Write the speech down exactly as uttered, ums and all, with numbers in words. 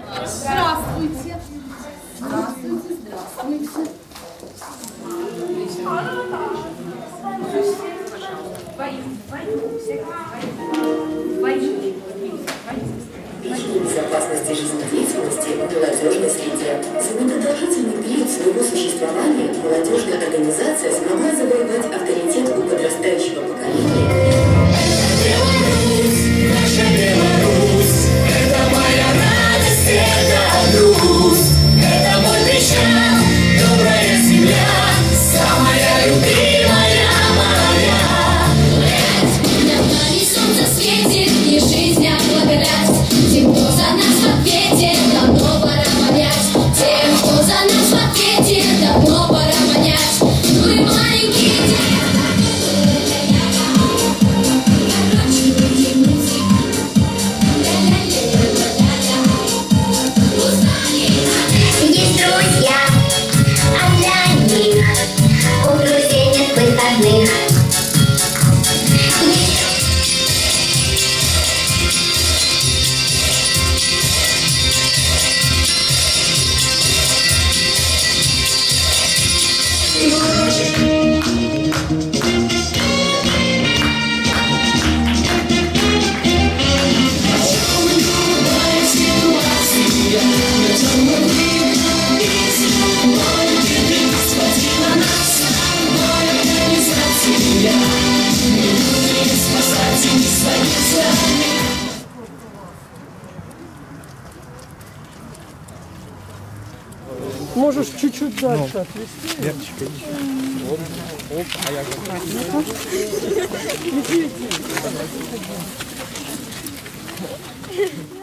Здравствуйте. Здравствуйте, здравствуйте. Безопасности жизнедеятельности в молодежной среде. За непродолжительный период своего существования молодежная организация смогла завоевать авторитет у подрастающего поколения. Беларусь, наша Беларусь, это моя радость, это грусть, это мой причал, добрая земля, самая любимая моя. Над нами солнце светит, и жизнь облагодать. Тем, кто за нас в ответе, давно пора понять. Тем, кто за нас в ответе, давно пора понять. Мы маленькие дети. Есть друзья, а для них у друзей нет выходных. Можешь чуть-чуть дальше отвести. Верочка, оп, оп, а я говорю. Иди, иди.